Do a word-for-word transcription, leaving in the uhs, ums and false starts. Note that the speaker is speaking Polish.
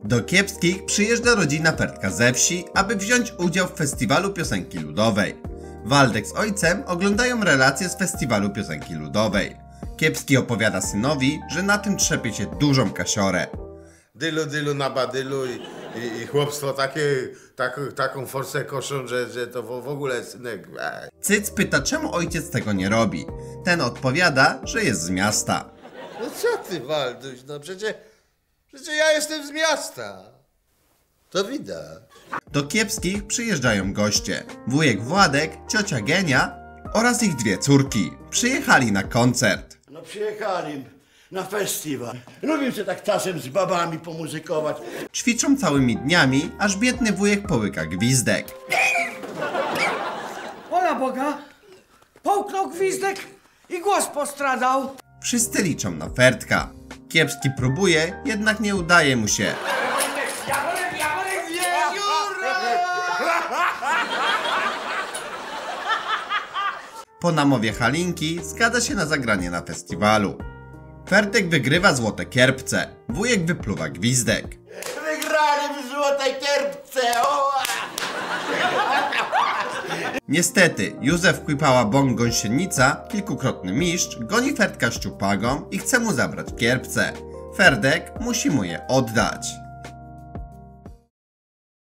Do Kiepskich przyjeżdża rodzina Ferdka ze wsi, aby wziąć udział w festiwalu piosenki ludowej. Waldek z ojcem oglądają relacje z festiwalu piosenki ludowej. Kiepski opowiada synowi, że na tym trzepie się dużą kasiorę. Dylu, dylu na badylu i, i, i chłopstwo takie, tak, taką forsę koszą, że, że to w, w ogóle synek... Ej. Cyc pyta, czemu ojciec tego nie robi. Ten odpowiada, że jest z miasta. No co ty, Walduś, no przecież, przecież ja jestem z miasta. To widać. Do Kiepskich przyjeżdżają goście. Wujek Władek, ciocia Genia oraz ich dwie córki. Przyjechali na koncert. No przyjechali na festiwal. Lubię się tak czasem z babami pomuzykować. Ćwiczą całymi dniami, aż biedny wujek połyka gwizdek. Ola Boga! Połknął gwizdek i głos postradał. Wszyscy liczą na Ferdka. Kiepski próbuje, jednak nie udaje mu się. Po namowie Halinki zgadza się na zagranie na festiwalu. Ferdek wygrywa złote kierbce. Wujek wypluwa gwizdek. Wygrali w złotej kierbce! Niestety, Józef Kłipała Bąk Gąsienica, kilkukrotny mistrz, goni Ferdka szczupagą i chce mu zabrać kierbce. Ferdek musi mu je oddać.